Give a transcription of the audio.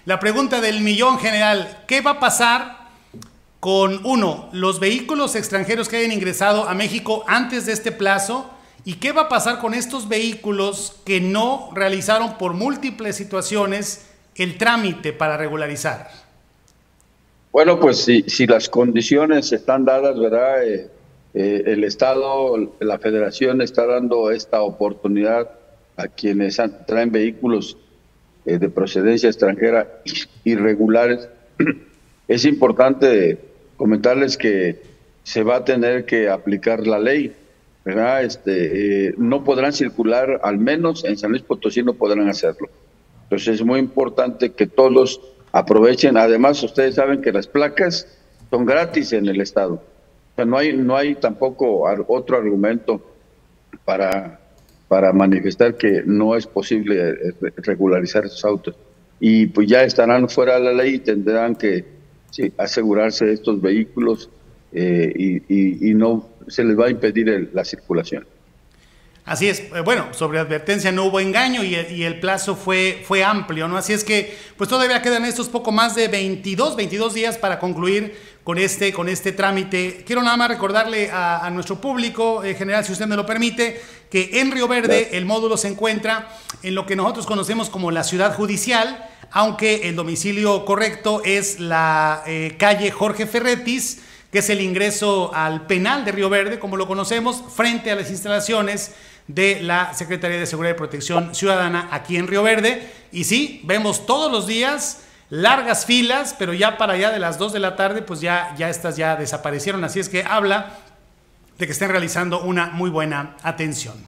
La pregunta del millón, general, ¿qué va a pasar con, uno, los vehículos extranjeros que hayan ingresado a México antes de este plazo? ¿Y qué va a pasar con estos vehículos que no realizaron por múltiples situaciones el trámite para regularizar? Bueno, pues si las condiciones están dadas, ¿verdad? El Estado, la Federación está dando esta oportunidad a quienes traen vehículos de procedencia extranjera irregulares. Es importante comentarles que se va a tener que aplicar la ley, ¿verdad? No podrán circular, al menos en San Luis Potosí no podrán hacerlo. Entonces es muy importante que todos aprovechen. Además, ustedes saben que las placas son gratis en el estado. O sea, no hay tampoco otro argumento para manifestar que no es posible regularizar esos autos. Y pues ya estarán fuera de la ley y tendrán que asegurarse de estos vehículos y no se les va a impedir la circulación. Así es, bueno, sobre advertencia no hubo engaño y el plazo fue amplio, ¿no? Así es que pues todavía quedan estos poco más de 22 días para concluir con este trámite. Quiero nada más recordarle a nuestro público, general, si usted me lo permite, que en Río Verde el módulo se encuentra en lo que nosotros conocemos como la ciudad judicial, aunque el domicilio correcto es la calle Jorge Ferretis, que es el ingreso al penal de Río Verde, como lo conocemos, frente a las instalaciones de la Secretaría de Seguridad y Protección Ciudadana aquí en Río Verde. Y sí, vemos todos los días largas filas, pero ya para allá de las 2 de la tarde, pues ya estas ya desaparecieron. Así es que habla de que estén realizando una muy buena atención.